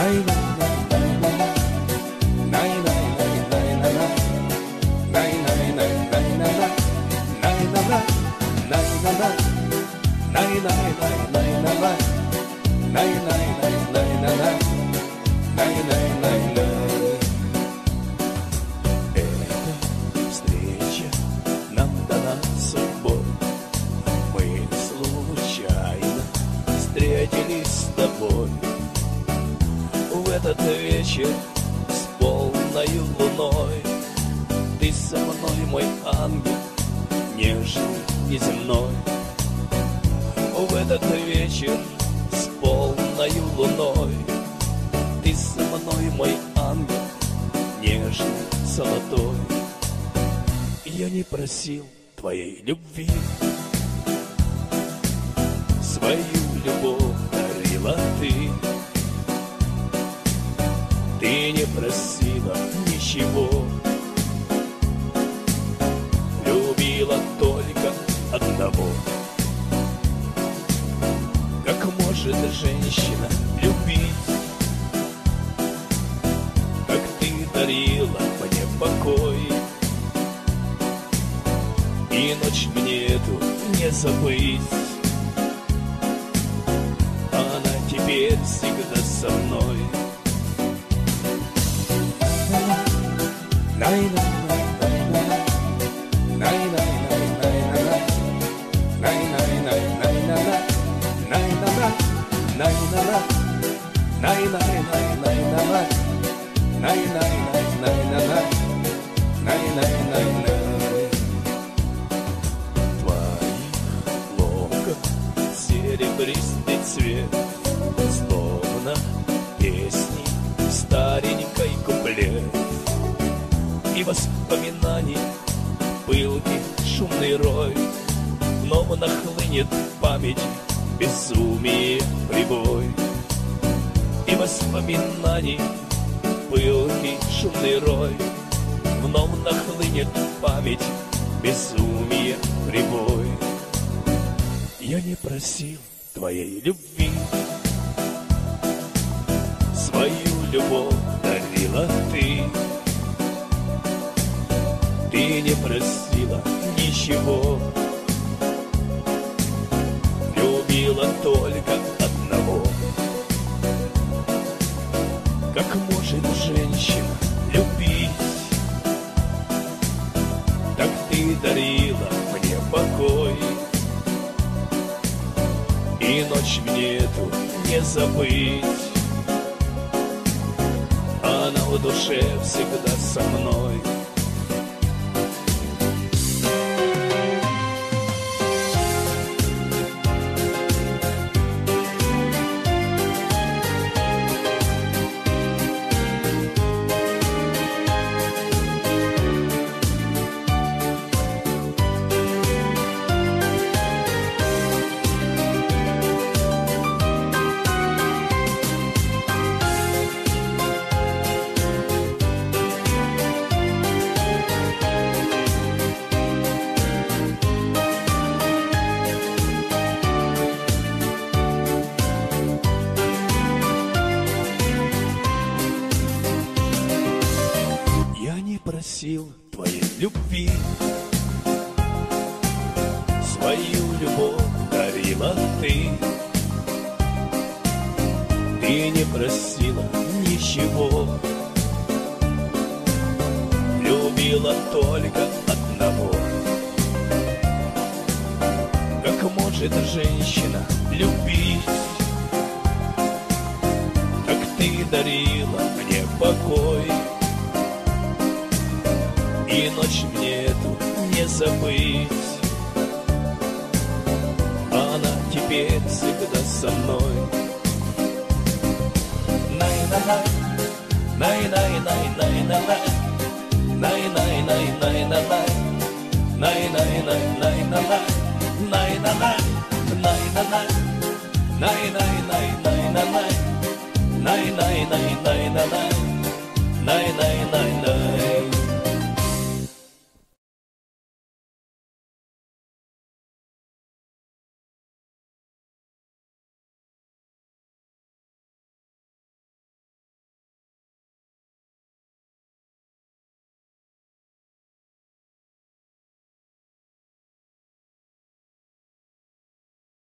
Эта встреча нам дана судьбой. Мы случайно встретились с тобой в этот вечер с полною луной. Ты со мной, мой ангел, нежный и земной. В этот вечер с полною луной. Ты со мной, мой ангел, нежный, золотой. Я не просил твоей любви, свою любовь дарила ты. Ты не просила ничего, любила только одного. Как может женщина любить, как ты дарила мне покой, и ночь мне эту не забыть. Она теперь всегда со мной. Серебристый цвет, словно песни старенькой куплет, и воспоминаний пылкий шумный рой, вновь нахлынет память безумие прибой. И воспоминаний пылкий шумный рой, вновь нахлынет память безумие прибой. Я не просил твоей любви, свою любовь дарила ты. Ты не просила ничего, любила только одного. Как может женщина любить, так ты дарила мне покой, и ночь мне эту не забыть. Она в душе всегда со мной. Просил твоей любви, свою любовь дарила ты. Ты не просила ничего, любила только одного. Как может женщина любить, как ты дарила мне покой, и ночь мне эту не забыть. Она теперь всегда со мной. Най-най-най, най-най-най-най-най-най, най-най-най-най-най-най, най-най-най-най-най-най, най-най-най, най-най-най, най-най-най-най-най-най, най-най-най-най-най-най, най-най-най-най.